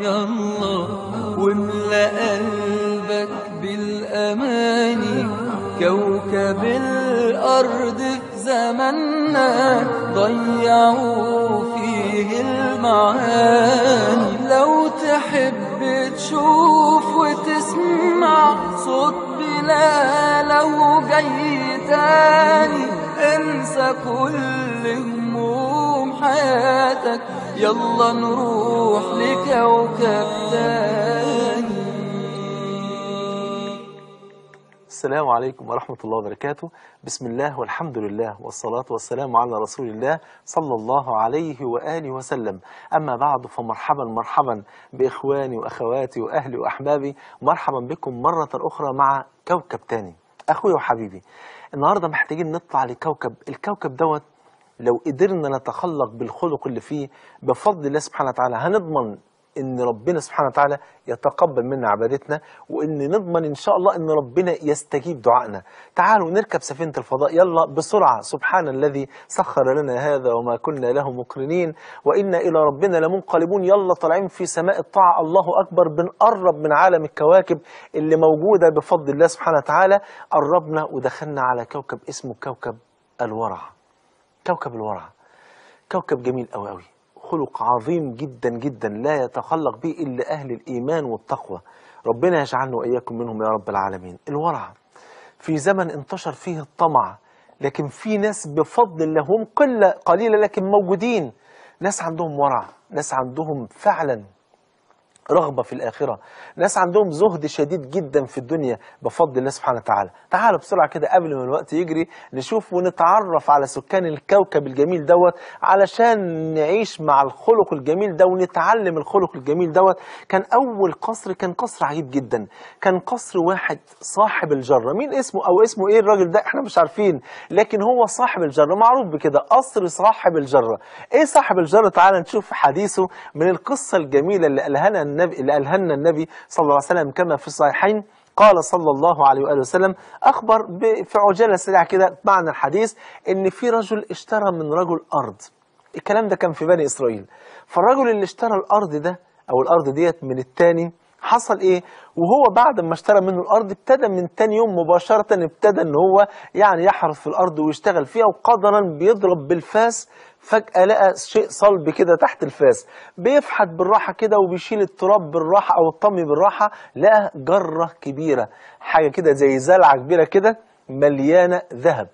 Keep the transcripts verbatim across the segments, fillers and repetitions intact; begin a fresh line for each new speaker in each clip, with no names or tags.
الله واملأ قلبك بالأماني. كوكب الأرض في زماننا ضيعوا فيه المعاني. لو تحب تشوف وتسمع صوت بلاله جاي تاني، انسى كل هموم حياتك، يلا نروح لكوكب تاني.
السلام عليكم ورحمة الله وبركاته. بسم الله والحمد لله والصلاة والسلام على رسول الله صلى الله عليه وآله وسلم. أما بعد، فمرحبا مرحبا بإخواني وأخواتي وأهلي وأحبابي، مرحبا بكم مرة أخرى مع كوكب تاني. أخوي وحبيبي، النهاردة محتاجين نطلع لكوكب، الكوكب دوت لو قدرنا نتخلق بالخلق اللي فيه بفضل الله سبحانه وتعالى هنضمن ان ربنا سبحانه وتعالى يتقبل منا عبادتنا، وان نضمن ان شاء الله ان ربنا يستجيب دعائنا. تعالوا نركب سفينة الفضاء، يلا بسرعة. سبحان الذي سخر لنا هذا وما كنا له مقرنين وإنا إلى ربنا لمنقلبون. يلا طالعين في سماء الطاعة، الله أكبر، بنقرب من عالم الكواكب اللي موجودة بفضل الله سبحانه وتعالى. قربنا ودخلنا على كوكب اسمه كوكب الورع. كوكب الورع كوكب جميل أوي أوي، خلق عظيم جدا جدا لا يتخلق به إلا أهل الإيمان والتقوى. ربنا يجعلنا وإياكم منهم يا رب العالمين. الورع في زمن انتشر فيه الطمع، لكن في ناس بفضل الله هم قلة قليلة لكن موجودين، ناس عندهم ورع، ناس عندهم فعلا رغبة في الآخرة، ناس عندهم زهد شديد جدا في الدنيا بفضل الله سبحانه وتعالى. تعالوا بسرعة كده قبل ما الوقت يجري نشوف ونتعرف على سكان الكوكب الجميل دوت علشان نعيش مع الخلق الجميل ده ونتعلم الخلق الجميل دوت. كان أول قصر كان قصر عجيب جدا، كان قصر واحد صاحب الجرة. مين اسمه أو اسمه إيه الراجل ده احنا مش عارفين، لكن هو صاحب الجرة، معروف بكده، قصر صاحب الجرة. إيه صاحب الجرة؟ تعالى نشوف حديثه من القصة الجميلة اللي قالها لنا النبي اللي قالها لنا النبي صلى الله عليه وسلم كما في الصحيحين. قال صلى الله عليه وآله وسلم، أخبر في عجالة سريعة كده معنى الحديث، إن في رجل اشترى من رجل أرض. الكلام ده كان في بني إسرائيل. فالرجل اللي اشترى الأرض ده أو الأرض ديت من التاني، حصل إيه؟ وهو بعد ما اشترى منه الأرض ابتدى من تاني يوم مباشرة ابتدى إن هو يعني يحرث في الأرض ويشتغل فيها، وقدرا بيضرب بالفاس فجأة لقى شيء صلب كده تحت الفاس، بيفحت بالراحة كده وبيشيل التراب بالراحة أو الطمي بالراحة، لقى جرة كبيرة، حاجة كده زي زلعة كبيرة كده مليانة ذهب.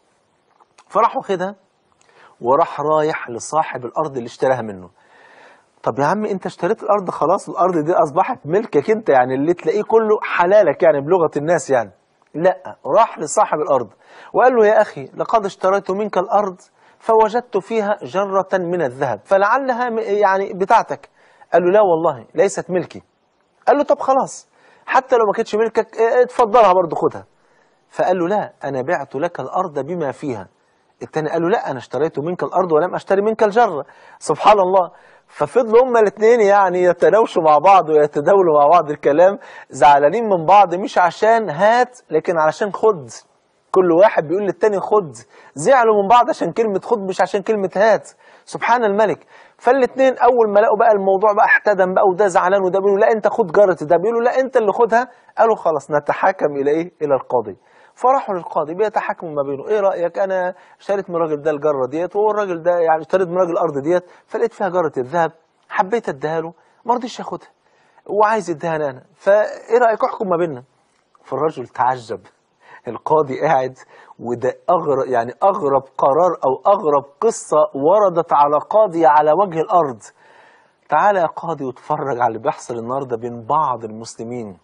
فراح واخدها وراح رايح لصاحب الأرض اللي اشتراها منه. طب يا عم انت اشتريت الأرض خلاص، الأرض دي أصبحت ملكك انت، يعني اللي تلاقيه كله حلالك يعني بلغة الناس يعني. لا، راح لصاحب الأرض وقال له يا أخي لقد اشتريت منك الأرض فوجدت فيها جرة من الذهب فلعلها يعني بتاعتك. قال له لا والله ليست ملكي. قال له طب خلاص، حتى لو ما كانتش ملكك اتفضلها برضه خدها. فقال له لا، أنا بعت لك الأرض بما فيها. التاني قال له لا، أنا اشتريت منك الأرض ولم أشتري منك الجرة. سبحان الله. ففضلوا هما الاثنين يعني يتناوشوا مع بعض ويتداولوا مع بعض الكلام، زعلانين من بعض مش عشان هات لكن علشان خد. كل واحد بيقول للتاني خد، زعلوا من بعض عشان كلمة خد مش عشان كلمة هات. سبحان الملك. فالاثنين أول ما لقوا بقى الموضوع بقى احتدم بقى، وده زعلان وده بيقولوا لا أنت خد جارتي، ده بيقولوا لا أنت اللي خدها. قالوا خلاص نتحاكم إلى إيه؟ إلى القاضي. فراحوا للقاضي بيتحاكموا ما بينه، ايه رأيك انا اشتريت من الراجل ده الجرة ديت، وهو الراجل ده يعني اشتريت من الراجل الارض ديت، فلقيت فيها جرة الذهب، حبيت اديها له، ما رضيش ياخدها وعايز يديها انا، فايه رأيك احكم ما بيننا؟ فالرجل تعجب. القاضي قاعد، وده اغرب يعني اغرب قرار او اغرب قصة وردت على قاضي على وجه الارض. تعالى يا قاضي واتفرج على اللي بيحصل النهارده بين بعض المسلمين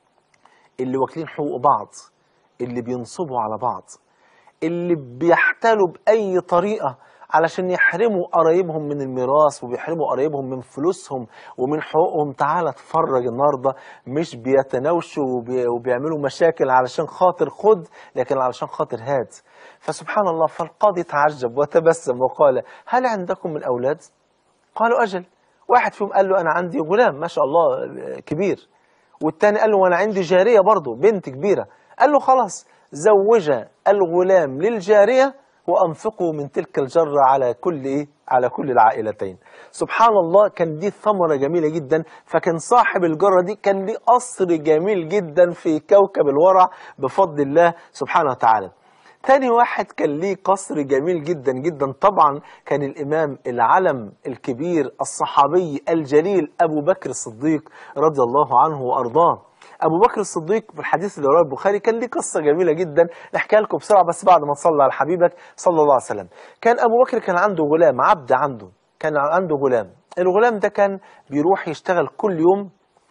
اللي واكلين حقوق بعض، اللي بينصبوا على بعض، اللي بيحتالوا بأي طريقة علشان يحرموا قرايبهم من الميراث وبيحرموا قرايبهم من فلوسهم ومن حقوقهم. تعالى اتفرج النهارده، مش بيتناوشوا وبي وبيعملوا مشاكل علشان خاطر خد، لكن علشان خاطر هات. فسبحان الله. فالقاضي تعجب وتبسم وقال هل عندكم من أولاد؟ قالوا أجل. واحد فيهم قال له أنا عندي غلام ما شاء الله كبير، والتاني قال له وأنا عندي جارية برضه بنت كبيرة. قال له خلاص زوج الغلام للجارية وأنفقوا من تلك الجرة على كل إيه؟ على كل العائلتين. سبحان الله، كان دي ثمرة جميلة جدا. فكان صاحب الجرة دي كان ليه قصر جميل جدا في كوكب الورع بفضل الله سبحانه وتعالى. تاني واحد كان ليه قصر جميل جدا جدا طبعا كان الإمام العلم الكبير الصحابي الجليل أبو بكر الصديق رضي الله عنه وأرضاه. أبو بكر الصديق في الحديث اللي رواه البخاري كان ليه قصة جميلة جدا، نحكيها لكم بسرعة بس بعد ما تصلي على حبيبك صلى الله عليه وسلم. كان أبو بكر كان عنده غلام، عبد عنده، كان عنده غلام. الغلام ده كان بيروح يشتغل كل يوم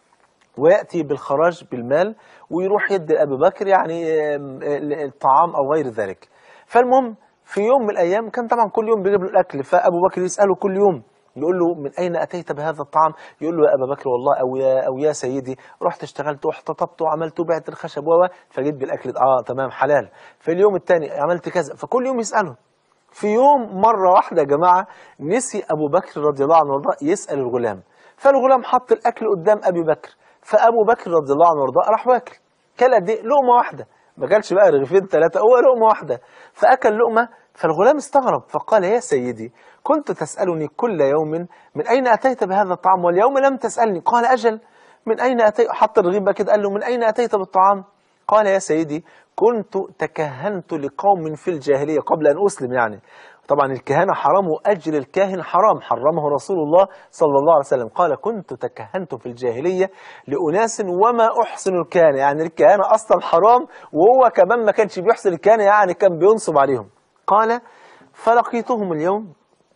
ويأتي بالخراج بالمال ويروح يدي لأبي بكر يعني الطعام أو غير ذلك. فالمهم في يوم من الأيام كان طبعا كل يوم بيجيب له الأكل، فأبو بكر يسأله كل يوم يقول له من أين أتيت بهذا الطعام؟ يقول له يا أبا بكر والله أو يا أو يا سيدي رحت اشتغلت واحتطبت وعملت وبعت الخشب و فجيت بالأكل. آه تمام حلال. في اليوم الثاني عملت كذا. فكل يوم يسأله. في يوم مرة واحدة يا جماعة نسي أبو بكر رضي الله عنه وارضاه يسأل الغلام، فالغلام حط الأكل قدام أبي بكر، فأبو بكر رضي الله عنه وارضاه راح واكل. كل قد إيه؟ لقمة واحدة، ما كانش بقى رغيفين ثلاثة، هو لقمة واحدة. فأكل لقمة. فالغلام استغرب فقال يا سيدي كنت تسألني كل يوم من أين أتيت بهذا الطعام واليوم لم تسألني. قال أجل. من أين أتيت؟ حط الرغيف كده قال له من أين أتيت بالطعام؟ قال يا سيدي كنت تكهنت لقوم في الجاهلية قبل أن أسلم. يعني طبعا الكهانة حرام وأجر الكاهن حرام، حرمه رسول الله صلى الله عليه وسلم. قال كنت تكهنت في الجاهلية لأناس وما أحسن الكهانة، يعني الكهانة أصلا حرام وهو كمان ما كانش بيحسن الكهانة، يعني كان بينصب عليهم. قال فلقيتهم اليوم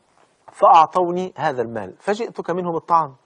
فأعطوني هذا المال فجئتك منهم الطعام.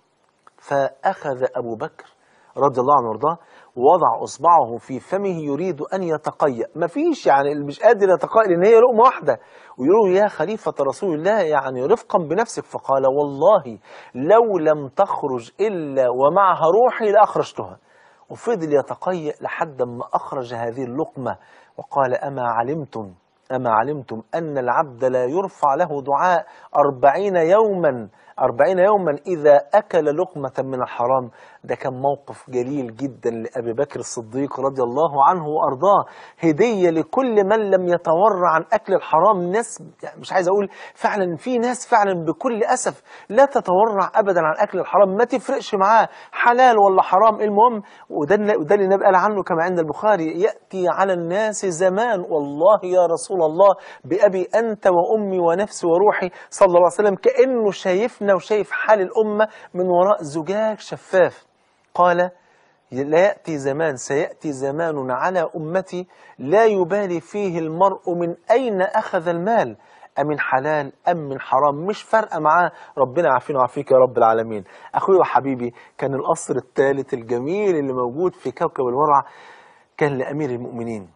فأخذ أبو بكر رضي الله عنه وارضاه ووضع إصبعه في فمه يريد أن يتقيأ، ما فيش يعني مش قادر يتقيأ لأن هي لقمة واحدة. ويقولوا يا خليفة رسول الله يعني رفقا بنفسك. فقال والله لو لم تخرج إلا ومعها روحي لأخرجتها. وفضل يتقيأ لحد ما أخرج هذه اللقمة. وقال أما علمتم أما علمتم أن العبد لا يرفع له دعاء أربعين يوما أربعين يوما إذا أكل لقمة من الحرام. ده كان موقف جليل جدا لأبي بكر الصديق رضي الله عنه وأرضاه، هدية لكل من لم يتورع عن أكل الحرام. ناس يعني مش عايز أقول فعلا في ناس فعلا بكل أسف لا تتورع أبدا عن أكل الحرام، ما تفرقش معاه حلال ولا حرام المهم. وده اللي النبي قال عنه كما عند البخاري يأتي على الناس زمان والله يا رسول الله بأبي أنت وأمي ونفسي وروحي صلى الله عليه وسلم كأنه شايفنا وشايف حال الأمة من وراء زجاج شفاف. قال لا يأتي زمان سيأتي زمان على أمتي لا يبالي فيه المرء من أين أخذ المال أمن حلال أم من حرام، مش فارقة معاه. ربنا يعافينا ويعافيك يا رب العالمين. أخوي وحبيبي كان القصر الثالث الجميل اللي موجود في كوكب الورع كان لأمير المؤمنين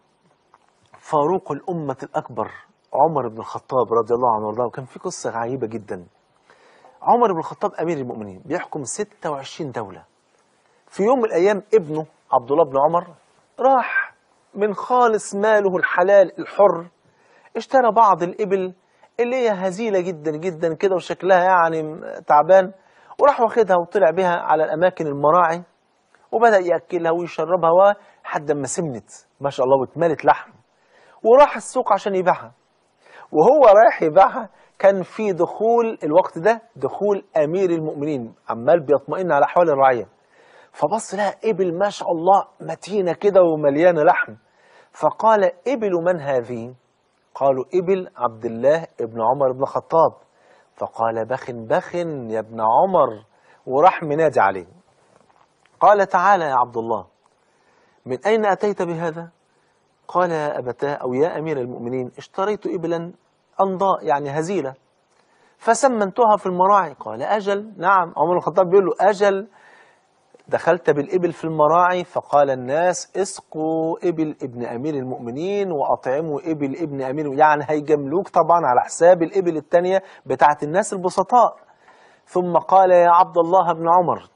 فاروق الأمة الأكبر عمر بن الخطاب رضي الله عنه وارضاه. وكان في قصة عجيبة جدا. عمر بن الخطاب أمير المؤمنين بيحكم ستة وعشرين دولة. في يوم من الأيام ابنه عبد الله بن عمر راح من خالص ماله الحلال الحر اشترى بعض الإبل اللي هي هزيلة جدا جدا كده وشكلها يعني تعبان، وراح واخدها وطلع بها على الأماكن المراعي وبدأ يأكلها ويشربها لحد ما سمنت ما شاء الله واتملت لحم، وراح السوق عشان يبيعها. وهو رايح يبيعها كان في دخول الوقت ده دخول أمير المؤمنين عمال بيطمئن على أحوال الرعية. فبص لها إبل ما شاء الله متينة كده ومليانة لحم. فقال إبل من هذه؟ قالوا إبل عبد الله ابن عمر بن الخطاب. فقال بخ بخ يا ابن عمر، وراح منادي عليه. قال تعالى يا عبد الله من أين أتيت بهذا؟ قال يا أبتاه أو يا أمير المؤمنين اشتريت إبلا أنضاء يعني هزيلة فسمنتها في المراعي. قال أجل نعم. عمر بن الخطاب بيقول له أجل دخلت بالإبل في المراعي فقال الناس اسقوا إبل ابن أمير المؤمنين وأطعموا إبل ابن أمير، يعني هيجملوك طبعا على حساب الإبل التانية بتاعت الناس البسطاء. ثم قال يا عبد الله بن عمر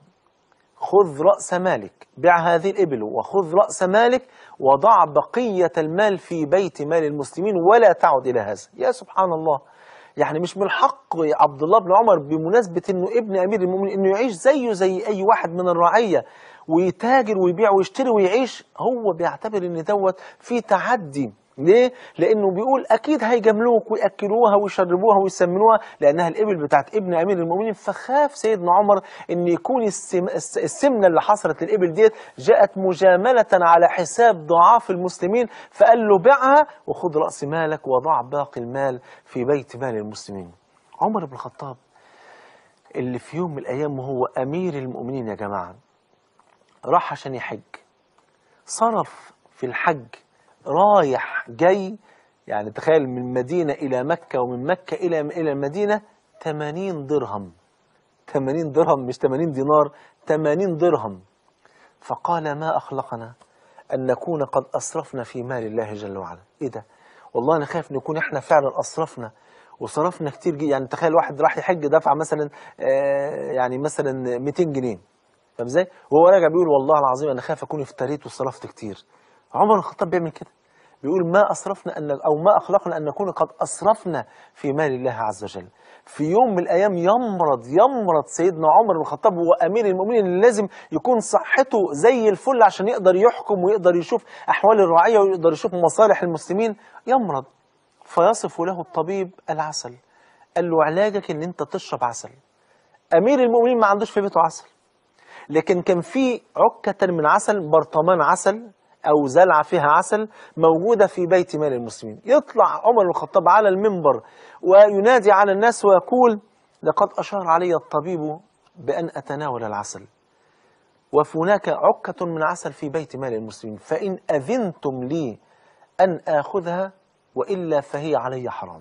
خذ رأس مالك، بيع هذه الإبل وخذ رأس مالك وضع بقية المال في بيت مال المسلمين ولا تعد إلى هذا. يا سبحان الله، يعني مش من حق عبد الله بن عمر بمناسبة انه ابن امير المؤمنين انه يعيش زيه زي اي واحد من الرعية ويتاجر ويبيع ويشتري ويعيش؟ هو بيعتبر ان دوت في تعدي ليه؟ لأنه بيقول أكيد هيجاملوك ويأكلوها ويشربوها ويسمنوها لأنها الإبل بتاعت ابن أمير المؤمنين. فخاف سيدنا عمر إن يكون السم... السمنة اللي حصلت للإبل ديت جاءت مجاملة على حساب ضعاف المسلمين، فقال له بيعها وخذ رأس مالك وضع باقي المال في بيت مال المسلمين. عمر بن الخطاب اللي في يوم من الأيام وهو أمير المؤمنين يا جماعة راح عشان يحج، صرف في الحج رايح جاي، يعني تخيل من المدينة إلى مكة ومن مكة إلى إلى المدينة ثمانين درهم، ثمانين درهم مش ثمانين دينار، ثمانين درهم. فقال ما أخلقنا أن نكون قد أسرفنا في مال الله جل وعلا. إيه ده؟ والله أنا خايف نكون إحنا فعلا أسرفنا وصرفنا كتير جدا. يعني تخيل واحد راح يحج دفع مثلا آه يعني مثلا مئتين جنيه، طب ازاي؟ وهو راجع بيقول والله العظيم أنا خايف أكون افتريت وصرفت كتير. عمر بن الخطاب بيعمل كده، بيقول ما أسرفنا أن أو ما أخلقنا أن نكون قد أسرفنا في مال الله عز وجل. في يوم من الأيام يمرض يمرض سيدنا عمر بن الخطاب وهو أمير المؤمنين اللي لازم يكون صحته زي الفل عشان يقدر يحكم ويقدر يشوف أحوال الرعية ويقدر يشوف مصالح المسلمين. يمرض فيصف له الطبيب العسل، قال له علاجك إن أنت تشرب عسل. أمير المؤمنين ما عندوش في بيته عسل، لكن كان في عكة من عسل، برطمان عسل أو زلعة فيها عسل موجودة في بيت مال المسلمين. يطلع عمر بن الخطاب على المنبر وينادي على الناس ويقول لقد أشار علي الطبيب بأن أتناول العسل، وهناك عكة من عسل في بيت مال المسلمين، فإن أذنتم لي أن آخذها وإلا فهي علي حرام.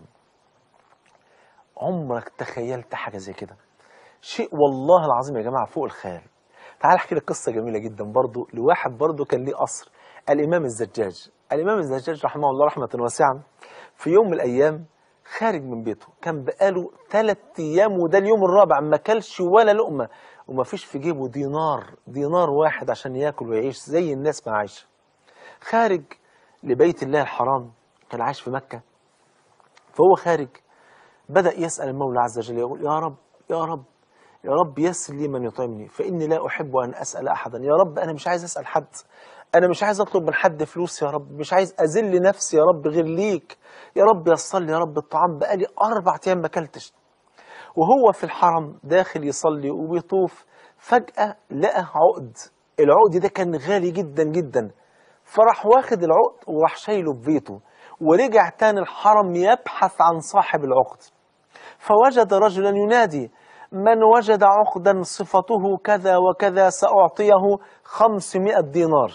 عمرك تخيلت حاجة زي كده؟ شيء والله العظيم يا جماعة فوق الخيال. تعال احكي لك قصة جميلة جدا برضو لواحد برضو كان ليه قصر، الإمام الزجاج. الإمام الزجاج رحمه الله رحمة واسعة في يوم من الأيام خارج من بيته، كان بقاله ثلاث أيام وده اليوم الرابع ما كلش ولا لقمة وما فيش في جيبه دينار دينار واحد عشان ياكل ويعيش زي الناس ما عايشة. خارج لبيت الله الحرام، كان عايش في مكة. فهو خارج بدأ يسأل المولى عز وجل يقول يا رب يا رب يا رب يسر لي من يطعمني فإني لا أحب أن أسأل أحدا. يا رب أنا مش عايز أسأل حد، أنا مش عايز أطلب من حد فلوس يا رب، مش عايز أذل نفسي يا رب غير ليك. يا رب يصل لي يا رب الطعام، بقالي أربع أيام ما أكلتش. وهو في الحرم داخل يصلي وبيطوف فجأة لقى عقد، العقد ده كان غالي جدا جدا، فراح واخد العقد وراح شايله في بيته ورجع تاني الحرم يبحث عن صاحب العقد. فوجد رجلا ينادي من وجد عقدا صفته كذا وكذا سأعطيه خمسمائة دينار.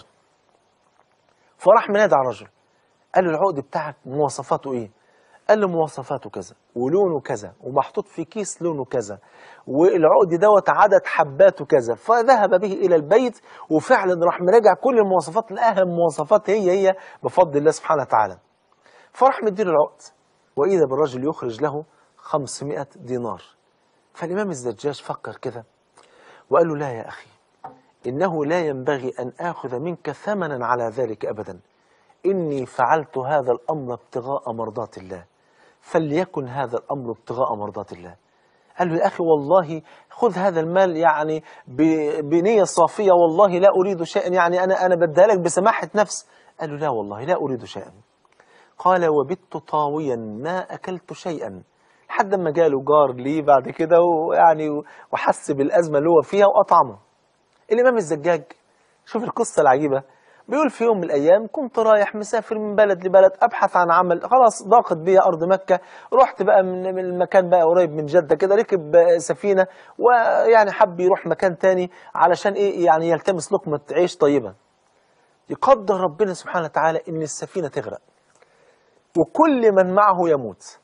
فراح منادى على الرجل قال له العقد بتاعك مواصفاته ايه؟ قال له مواصفاته كذا ولونه كذا ومحطوط في كيس لونه كذا والعقد دوت عدد حباته كذا. فذهب به إلى البيت وفعلا راح مراجع كل المواصفات لقاها مواصفات هي هي بفضل الله سبحانه وتعالى. فراح مديله العقد وإذا بالرجل يخرج له خمسمائة دينار. فالإمام الزجاج فكر كده وقال له لا يا أخي إنه لا ينبغي أن آخذ منك ثمنا على ذلك أبدا، إني فعلت هذا الأمر ابتغاء مرضات الله، فليكن هذا الأمر ابتغاء مرضات الله. قال له يا أخي والله خذ هذا المال يعني بنية صافية، والله لا أريد شيئا، يعني أنا أنا بديها لك بسماحة نفس. قال له لا والله لا أريد شيئا. قال وبت طاويا ما أكلت شيئا، لحد ما جاله جار ليه بعد كده ويعني وحس بالأزمة اللي هو فيها وأطعمه. الإمام الزجاج شوف القصة العجيبة، بيقول في يوم من الأيام كنت رايح مسافر من بلد لبلد أبحث عن عمل، خلاص ضاقت بيا أرض مكة، رحت بقى من المكان بقى قريب من جدة كده، ركب سفينة ويعني حب يروح مكان تاني علشان إيه يعني يلتمس لقمة عيش طيبة. يقدر ربنا سبحانه وتعالى إن السفينة تغرق وكل من معه يموت،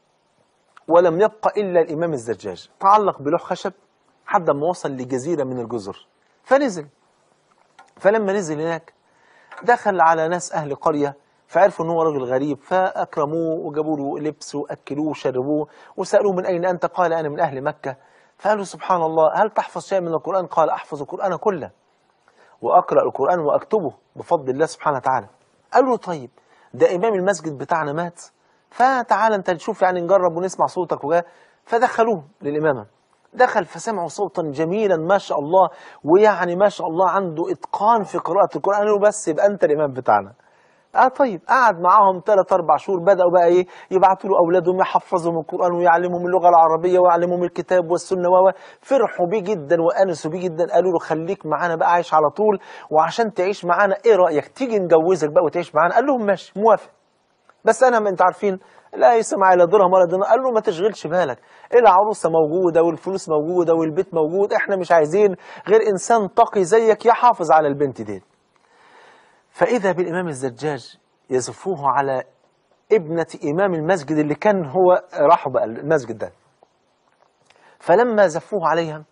ولم يبقى إلا الإمام الزجاج. تعلق بلوح خشب حتى ما وصل لجزيرة من الجزر فنزل. فلما نزل هناك دخل على ناس أهل قرية فعرفوا أنه رجل غريب فأكرموه وجابوا له لبس وأكلوه وشربوه وسألوه من أين أنت؟ قال أنا من أهل مكة. فقالوا سبحان الله هل تحفظ شيء من القرآن؟ قال أحفظ القرآن كله وأقرأ القرآن وأكتبه بفضل الله سبحانه وتعالى. قالوا طيب ده إمام المسجد بتاعنا مات، فتعال أنت تشوف يعني نجرب ونسمع صوتك وجاه. فدخلوه للإمامة، دخل فسمعوا صوتا جميلا ما شاء الله، ويعني ما شاء الله عنده إتقان في قراءة القرآن. قالوا بس يبقى أنت الإمام بتاعنا. اه طيب، قعد معاهم ثلاث اربع شهور، بداوا بقى ايه، يبعتوا له اولادهم يحفظهم القران ويعلمهم اللغه العربيه ويعلمهم الكتاب والسنه، و فرحوا بيه جدا وانسوا بيه جدا. قالوا له خليك معانا بقى عايش على طول، وعشان تعيش معانا ايه رايك تيجي نجوزك بقى وتعيش معانا؟ قال لهم ماشي موافق، بس انا ما انت عارفين لا يسمع لا درهم ولا دينار. قال له ما تشغلش بالك، العروسه موجوده والفلوس موجوده والبيت موجود، احنا مش عايزين غير انسان تقي زيك يحافظ على البنت دي. فإذا بالإمام الزجاج يزفوه على ابنة إمام المسجد اللي كان هو راحوا بقى المسجد ده. فلما زفوه عليها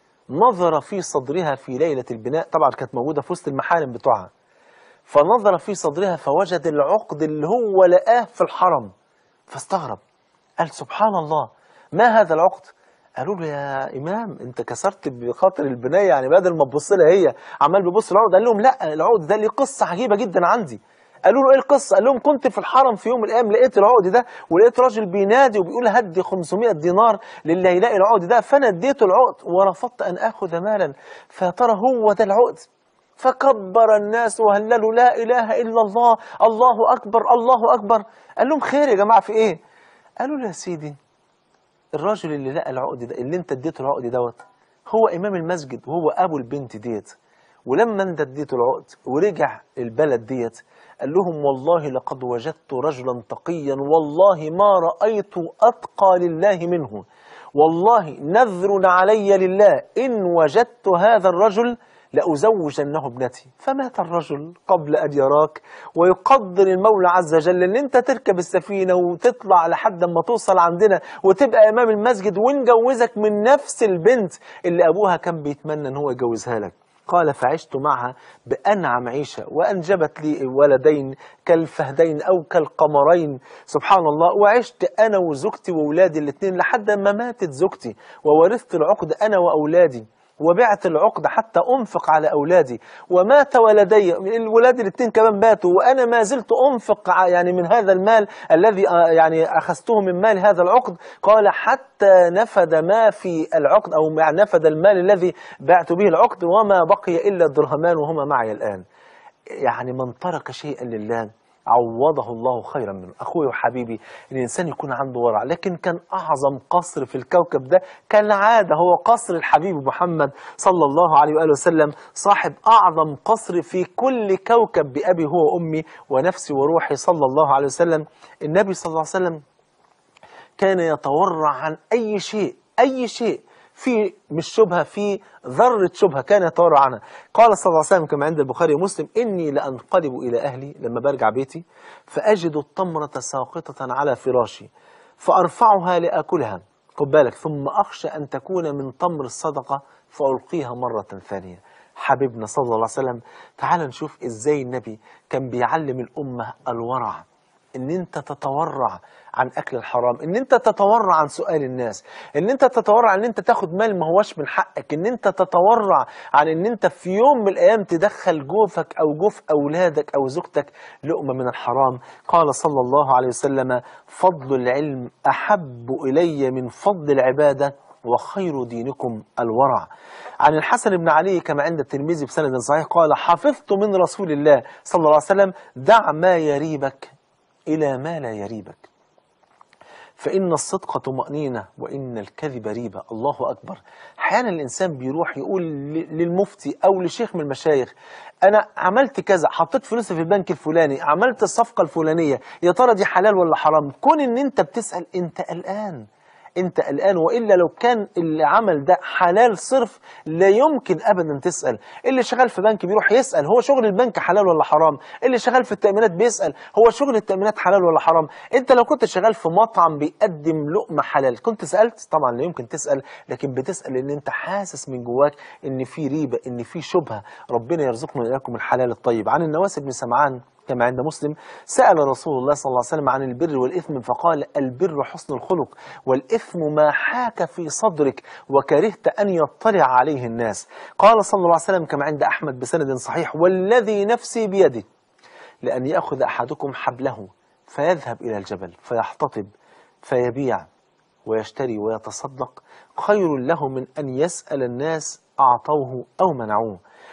نظر في صدرها في ليلة البناء، طبعا كانت موجودة في وسط المحارم بتوعها، فنظر في صدرها فوجد العقد اللي هو لقاه في الحرم، فاستغرب، قال سبحان الله ما هذا العقد؟ قالوا له يا إمام أنت كسرت بخاطر البناية، يعني بدل ما تبص لها هي عمال بيبص العقد. قال لهم لا، العقد ده ليه قصة عجيبة جدا عندي. قالوا له ايه القصة؟ قال لهم كنت في الحرم في يوم من الأيام لقيت العقد ده، ولقيت راجل بينادي وبيقول هدي خمسمائة دينار للي هيلاقي العقد ده، فأنا اديته العقد ورفضت أن آخذ مالا، فيا ترى هو ده العقد؟ فكبر الناس وهللوا لا إله إلا الله، الله أكبر الله أكبر. قال لهم خير يا جماعة في إيه؟ قالوا له يا سيدي الراجل اللي لقى العقد ده اللي انت اديته العقد دوت هو امام المسجد وهو ابو البنت ديت، ولما انت اديته العقد ورجع البلد ديت قال لهم والله لقد وجدت رجلا تقيا والله ما رأيت أتقى لله منه، والله نذر علي لله إن وجدت هذا الرجل لأزوجنه ابنتي. فمات الرجل قبل أن يراك، ويقدر المولى عز وجل أن أنت تركب السفينة وتطلع لحد ما توصل عندنا وتبقى إمام المسجد ونجوزك من نفس البنت اللي أبوها كان بيتمنى أن هو يجوزها لك. قال فعشت معها بأنعم عيشة وأنجبت لي ولدين كالفهدين أو كالقمرين سبحان الله، وعشت أنا وزوجتي وأولادي الاثنين لحد ما ماتت زوجتي، وورثت العقد أنا وأولادي، وبعت العقد حتى أنفق على أولادي، ومات ولدي الولاد الاثنين كمان ماتوا، وأنا ما زلت أنفق يعني من هذا المال الذي يعني أخذته من مال هذا العقد. قال حتى نفد ما في العقد أو نفد المال الذي بعت به العقد، وما بقي إلا الدرهمان وهما معي الآن. يعني من ترك شيئا لله عوضه الله خيرا منه. أخوي وحبيبي، الإنسان يكون عنده ورع، لكن كان أعظم قصر في الكوكب ده كالعادة هو قصر الحبيب محمد صلى الله عليه وآله وسلم، صاحب أعظم قصر في كل كوكب بأبي هو أمي ونفسي وروحي صلى الله عليه وسلم. النبي صلى الله عليه وسلم كان يتورع عن أي شيء، أي شيء في مش شبهة، في ذرة شبهة كان يتورع عنها. قال صلى الله عليه وسلم كما عند البخاري ومسلم إني لأنقلب إلى أهلي لما برجع بيتي فأجد التمرة ساقطة على فراشي فأرفعها لأكلها، خد بالك، ثم أخشى أن تكون من تمر الصدقة فألقيها مرة ثانية. حبيبنا صلى الله عليه وسلم، تعال نشوف إزاي النبي كان بيعلم الأمة الورع، ان انت تتورع عن اكل الحرام، ان انت تتورع عن سؤال الناس، ان انت تتورع ان انت تاخد مال ما هوش من حقك، ان انت تتورع عن ان انت في يوم من الايام تدخل جوفك او جوف اولادك او زوجتك لقمة من الحرام. قال صلى الله عليه وسلم فضل العلم احب الي من فضل العبادة وخير دينكم الورع. عن الحسن بن علي كما عند الترمذي بسند صحيح قال حفظت من رسول الله صلى الله عليه وسلم دع ما يريبك إلى ما لا يريبك، فإن الصدق طمأنينة وإن الكذب ريبة. الله أكبر. أحيانا الإنسان بيروح يقول للمفتي أو لشيخ من المشايخ أنا عملت كذا، حطيت فلوسي في البنك الفلاني، عملت الصفقة الفلانية، يا ترى دي حلال ولا حرام؟ كون إن أنت بتسأل أنت قلقان، انت قلقان، والا لو كان العمل ده حلال صرف لا يمكن ابدا تسال. اللي شغال في بنك بيروح يسال هو شغل البنك حلال ولا حرام، اللي شغال في التامينات بيسال هو شغل التامينات حلال ولا حرام. انت لو كنت شغال في مطعم بيقدم لقمه حلال كنت سالت؟ طبعا لا يمكن تسال، لكن بتسال ان انت حاسس من جواك ان في ريبه، ان في شبهه. ربنا يرزقنا واياكم الحلال الطيب. عن النواس بن سمعان كما عند مسلم سأل رسول الله صلى الله عليه وسلم عن البر والإثم فقال البر حسن الخلق والإثم ما حاك في صدرك وكرهت أن يطلع عليه الناس. قال صلى الله عليه وسلم كما عند أحمد بسند صحيح والذي نفسي بيده لأن يأخذ أحدكم حبله فيذهب إلى الجبل فيحتطب فيبيع ويشتري ويتصدق خير له من أن يسأل الناس أعطوه أو منعوه.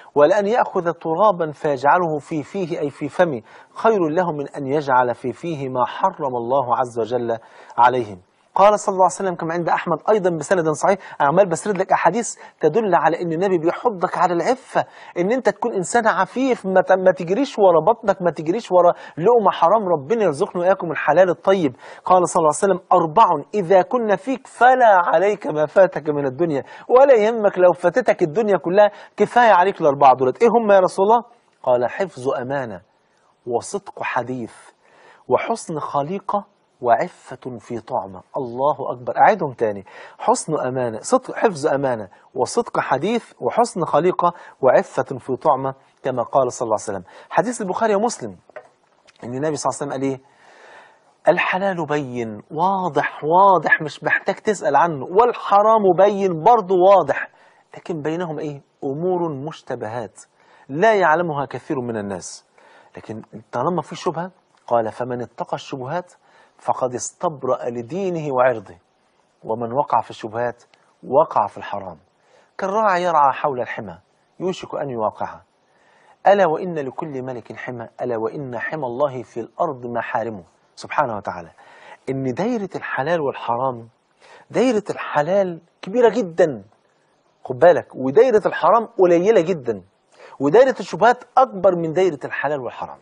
ولأن يأخذ ترابا فيجعله في فيه أي في فمه خير له من أن يجعل في فيه ما حرم الله عز وجل عليهم. قال صلى الله عليه وسلم كما عند أحمد أيضا بسند صحيح، أنا عمال بسرد لك أحاديث تدل على أن النبي بيحضك على العفة، أن أنت تكون إنسان عفيف، ما ما تجريش ورا بطنك، ما تجريش ورا لقمة حرام، ربنا يرزقنا وإياكم الحلال الطيب. قال صلى الله عليه وسلم أربع إذا كنا فيك فلا عليك ما فاتك من الدنيا، ولا يهمك لو فاتتك الدنيا كلها، كفاية عليك الأربعة دولت. إيه هم يا رسول الله؟ قال حفظ أمانة، وصدق حديث، وحسن خليقة، وعفة في طعمة. الله أكبر، أعيدهم تاني: حسن أمانة، صدق، حفظ أمانة، وصدق حديث، وحسن خليقة، وعفة في طعمة، كما قال صلى الله عليه وسلم. حديث البخاري ومسلم إن النبي صلى الله عليه وسلم قال إيه؟ الحلال بين واضح واضح مش محتاج تسأل عنه، والحرام بين برضه واضح، لكن بينهم إيه؟ أمور مشتبهات لا يعلمها كثير من الناس، لكن طالما في شبهة قال فمن اتقى الشبهات فقد استبرأ لدينه وعرضه، ومن وقع في الشبهات وقع في الحرام. كالراعي يرعى حول الحمى يوشك أن يواقعها، ألا وإن لكل ملك حمى، ألا وإن حمى الله في الأرض محارمه سبحانه وتعالى. إن دايرة الحلال والحرام، دايرة الحلال كبيرة جدا خد بالك، ودايرة الحرام قليلة جدا، ودايرة الشبهات أكبر من دايرة الحلال والحرام.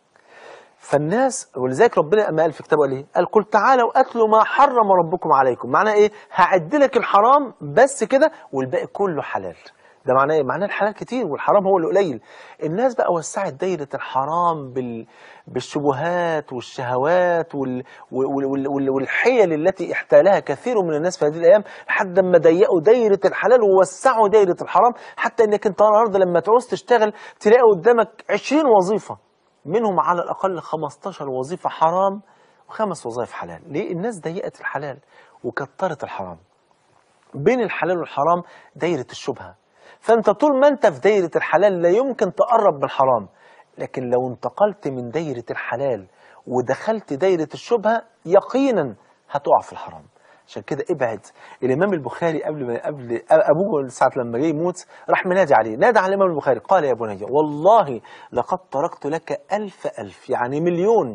فالناس، ولذلك ربنا أما قال في كتابه قال إيه؟ قال قل تعالوا أتلوا ما حرم ربكم عليكم. معناه إيه؟ هعد لك الحرام بس كده والباقي كله حلال. ده معناه إيه؟ معناه الحلال كتير والحرام هو اللي قليل. الناس بقى وسعت دايرة الحرام بال... بالشبهات والشهوات وال... وال... وال... وال... والحيل التي احتالها كثير من الناس في هذه الأيام، لحد ما ضيقوا دايرة الحلال ووسعوا دايرة الحرام، حتى إنك أنت النهارده لما تعوز تشتغل تلاقي قدامك عشرين وظيفة، منهم على الأقل خمستاشر وظيفة حرام وخمس وظائف حلال. ليه؟ الناس ضيقت الحلال وكترت الحرام. بين الحلال والحرام دايرة الشبهة، فأنت طول ما أنت في دايرة الحلال لا يمكن تقرب بالحرام، لكن لو انتقلت من دايرة الحلال ودخلت دايرة الشبهة يقينا هتقع في الحرام. عشان كده ابعد. الإمام البخاري قبل ما قبل أبوه ساعة لما جاي يموت راح منادي عليه، نادى على الإمام البخاري قال يا بني والله لقد تركت لك ألف ألف، يعني مليون،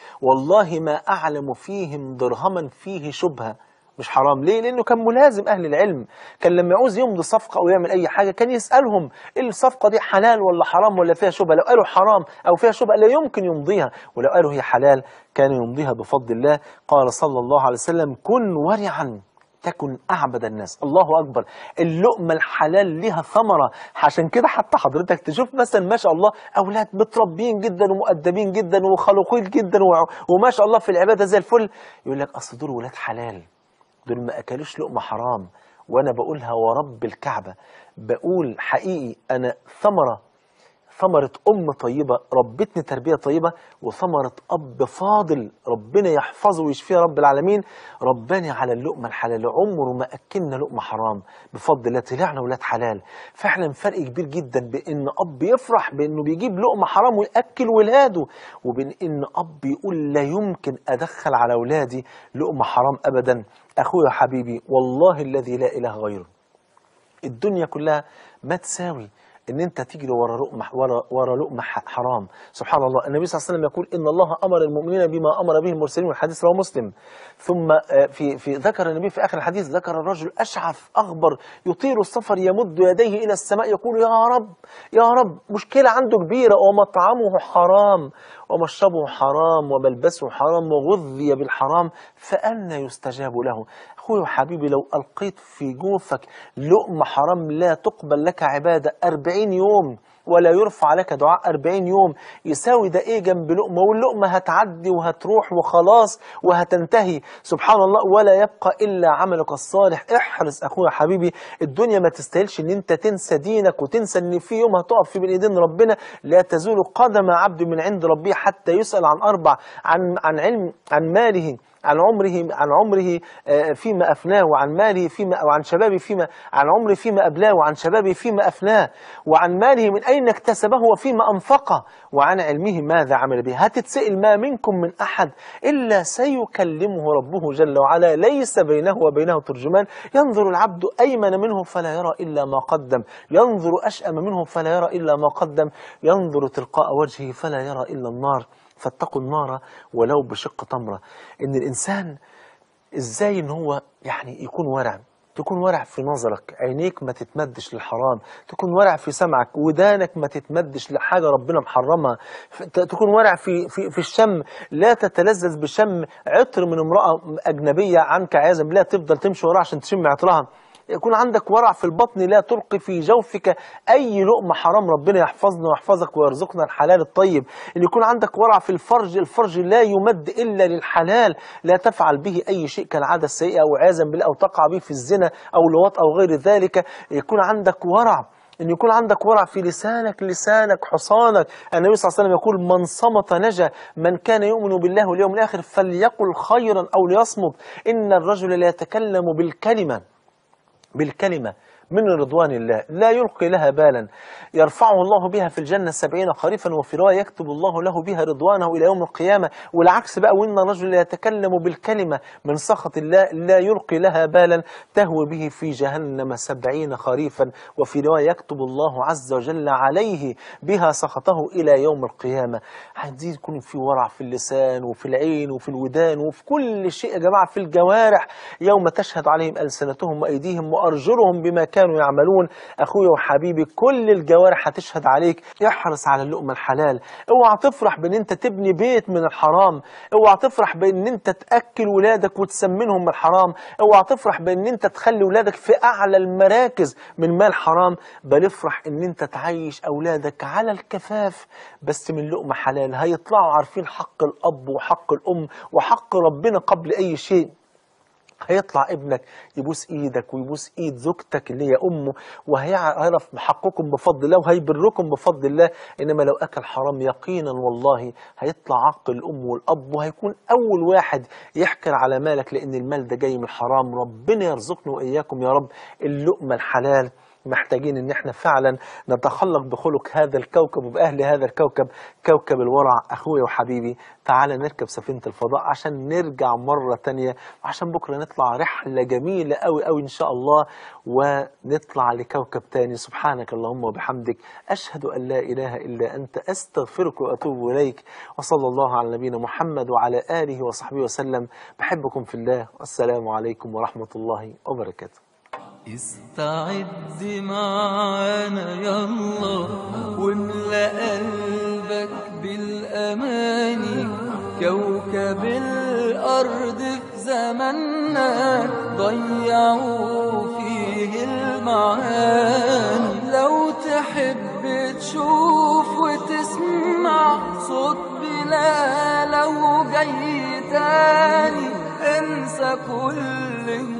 والله ما أعلم فيهم درهما فيه شبهة مش حرام. ليه؟ لأنه كان ملازم أهل العلم، كان لما يعوز يمضي صفقة أو يعمل أي حاجة كان يسألهم الصفقة دي حلال ولا حرام ولا فيها شبهة. لو قالوا حرام أو فيها شبهة لا يمكن يمضيها، ولو قالوا هي حلال كان يمضيها بفضل الله. قال صلى الله عليه وسلم كن ورعا تكن أعبد الناس. الله أكبر، اللقمة الحلال لها ثمرة. عشان كده حتى حضرتك تشوف مثلا ما شاء الله أولاد متربين جدا ومؤدبين جدا وخلوقين جدا وما شاء الله في العبادة زي الفل، يقول لك أصل دول ولاد حلال، دول ما أكلوش لقمة حرام. وأنا بقولها ورب الكعبة، بقول حقيقي أنا ثمرة ثمرة أم طيبة ربتني تربية طيبة، وثمرة أب فاضل ربنا يحفظه ويشفيه رب العالمين رباني على اللقمة الحلال، عمره ما أكلنا لقمة حرام بفضل الله، طلعنا ولاد حلال. فعلا فرق كبير جدا بين أب يفرح بأنه بيجيب لقمة حرام ويأكل ولاده، وبين أن أب يقول لا يمكن أدخل على أولادي لقمة حرام أبدا. أخويا حبيبي والله الذي لا إله غيره، الدنيا كلها ما تساوي ان انت تجري ورا لقمه ورا ورا لقمه حرام. سبحان الله، النبي صلى الله عليه وسلم يقول ان الله امر المؤمنين بما امر به المرسلين، والحديث رواه مسلم. ثم في في ذكر النبي في اخر الحديث ذكر الرجل اشعث اغبر يطير السفر يمد يديه الى السماء يقول يا رب يا رب، مشكله عنده كبيره، ومطعمه حرام ومشربه حرام وملبسه حرام وغذي بالحرام، فأنى يستجاب له. أخوي وحبيبي لو ألقيت في جوفك لقمة حرام لا تقبل لك عبادة أربعين يوم ولا يرفع لك دعاء أربعين يوم، يساوي ده إيه جنب لقمة؟ واللقمة هتعدي وهتروح وخلاص وهتنتهي سبحان الله، ولا يبقى إلا عملك الصالح. احرص أخويا حبيبي، الدنيا ما تستاهلش إن أنت تنسى دينك وتنسى إن في يوم هتقف في بين إيدين ربنا لا تزول قدم عبد من عند ربه حتى يسأل عن أربع، عن عن علم، عن ماله، عن عمره عن عمره فيما أفناه، وعن ماله فيما وعن شبابه فيما عن عمره فيما أبلاه، وعن شبابه فيما أفناه، وعن ماله من أين اكتسبه وفيما أنفقه، وعن علمه ماذا عمل به. هتتسأل ما منكم من أحد إلا سيكلمه ربه جل وعلا ليس بينه وبينه ترجمان. ينظر العبد أيمن منه فلا يرى إلا ما قدم، ينظر أشأم منه فلا يرى إلا ما قدم، ينظر تلقاء وجهه فلا يرى إلا النار. فاتقوا النار ولو بشق تمرة. إن الإنسان إزاي إن هو يعني يكون ورع، تكون ورع في نظرك، عينيك ما تتمدش للحرام، تكون ورع في سمعك، ودانك ما تتمدش لحاجة ربنا محرمها، تكون ورع في في في الشم، لا تتلذذ بشم عطر من امرأة أجنبية عنك عياذا بالله تفضل تمشي وراها عشان تشم عطرها. يكون عندك ورع في البطن، لا تلقي في جوفك أي لقمة حرام. ربنا يحفظنا ويحفظك ويرزقنا الحلال الطيب. إن يكون عندك ورع في الفرج، الفرج لا يمد إلا للحلال، لا تفعل به أي شيء كالعادة السيئة أو عياذا بالله، أو تقع به في الزنا أو لواط أو غير ذلك. يكون عندك ورع، إن يكون عندك ورع في لسانك، لسانك حصانك. النبي صلى الله عليه وسلم يقول: من صمت نجا، من كان يؤمن بالله واليوم الآخر فليقل خيرا أو ليصمت. إن الرجل لا يتكلم بالكلمة بالكلمة من رضوان الله لا يلقي لها بالا، يرفعه الله بها في الجنة سبعين خريفا، وفي رواية يكتب الله له بها رضوانه إلى يوم القيامة. والعكس بقى: وإن الرجل يتكلم بالكلمة من سخط الله لا يلقي لها بالا، تهوي به في جهنم سبعين خريفا، وفي رواية يكتب الله عز وجل عليه بها سخطه إلى يوم القيامة. عايزين يكون في ورع في اللسان وفي العين وفي الودان وفي كل شيء يا جماعة، في الجوارح. يوم تشهد عليهم ألسنتهم وأيديهم وأرجلهم بما كانوا يعملون. أخويا وحبيبي، كل الجوارح هتشهد عليك. احرص على اللقمة الحلال. اوعى تفرح بان انت تبني بيت من الحرام، اوعى تفرح بان انت تأكل ولادك وتسمنهم من الحرام، اوعى تفرح بان انت تخلي ولادك في اعلى المراكز من مال حرام، بل افرح ان انت تعيش اولادك على الكفاف بس من لقمة حلال. هيطلعوا عارفين حق الاب وحق الام وحق ربنا قبل اي شيء. هيطلع ابنك يبوس ايدك ويبوس ايد زوجتك اللي هي امه، وهيعرف محقكم بفضل الله وهيبركم بفضل الله. انما لو اكل حرام يقينا والله هيطلع عق الام والاب، وهيكون اول واحد يحكر على مالك، لان المال ده جاي من الحرام. ربنا يرزقنا واياكم يا رب اللقمة الحلال. محتاجين ان احنا فعلا نتخلق بخلق هذا الكوكب وبأهل هذا الكوكب، كوكب الورع. اخويا وحبيبي، تعالى نركب سفينة الفضاء عشان نرجع مرة تانية، وعشان بكرة نطلع رحلة جميلة قوي قوي ان شاء الله، ونطلع لكوكب تاني. سبحانك اللهم وبحمدك، اشهد ان لا اله الا انت، استغفرك واتوب اليك. وصلى الله على نبينا محمد وعلى اله وصحبه وسلم. بحبكم في الله، والسلام عليكم ورحمة الله وبركاته.
استعد معانا يلا واملأ قلبك بالأماني، كوكب الأرض في زماننا ضيعوا فيه المعاني. لو تحب تشوف وتسمع صوت بلال لو جاي تاني، انسى كل